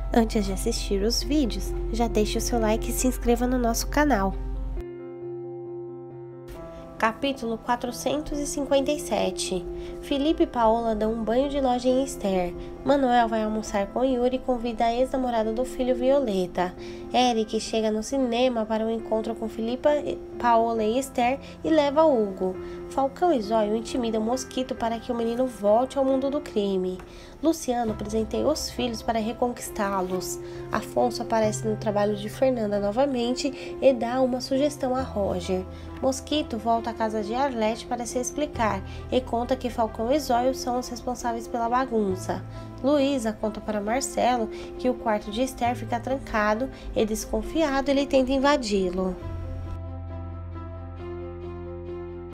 Antes de assistir os vídeos, já deixe o seu like e se inscreva no nosso canal. Capítulo 457. Felipe e Paola dão um banho de loja em Esther. Manuel vai almoçar com Yuri e convida a ex-namorada do filho, Violeta. Eric chega no cinema para um encontro com Felipe, Paola e Esther e leva Hugo. Falcão e Zóio intimidam Mosquito para que o menino volte ao mundo do crime. Luciano presenteia os filhos para reconquistá-los. Afonso aparece no trabalho de Fernanda novamente e dá uma sugestão a Roger. Mosquito volta à casa de Arlete para se explicar e conta que Falcão e Zóio são os responsáveis pela bagunça. Luísa conta para Marcelo que o quarto de Esther fica trancado e, desconfiado, ele tenta invadi-lo.